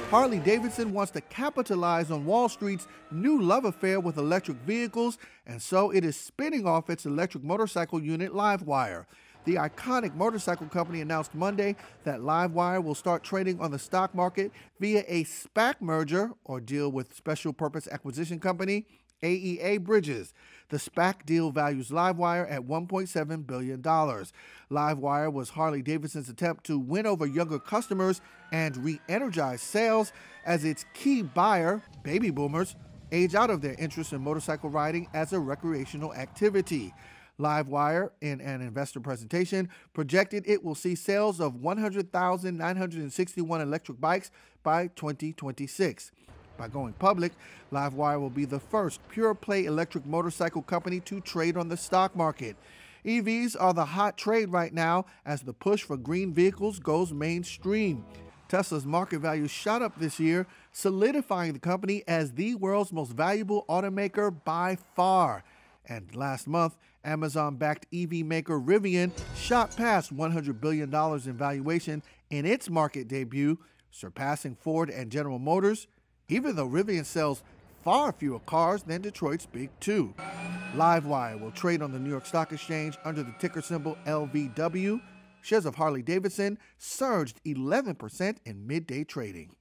Harley-Davidson wants to capitalize on Wall Street's new love affair with electric vehicles, and so it is spinning off its electric motorcycle unit, Livewire. The iconic motorcycle company announced Monday that Livewire will start trading on the stock market via a SPAC merger, or deal with special purpose acquisition company, AEA Bridges. The SPAC deal values Livewire at $1.7 billion. Livewire was Harley-Davidson's attempt to win over younger customers and re-energize sales as its key buyer, baby boomers, age out of their interest in motorcycle riding as a recreational activity. Livewire, in an investor presentation, projected it will see sales of 100,961 electric bikes by 2026. By going public, Livewire will be the first pure-play electric motorcycle company to trade on the stock market. EVs are the hot trade right now as the push for green vehicles goes mainstream. Tesla's market value shot up this year, solidifying the company as the world's most valuable automaker by far. And last month, Amazon-backed EV maker Rivian shot past $100 billion in valuation in its market debut, surpassing Ford and General Motors, even though Rivian sells far fewer cars than Detroit's Big Two. Livewire will trade on the New York Stock Exchange under the ticker symbol LVW. Shares of Harley-Davidson surged 11% in midday trading.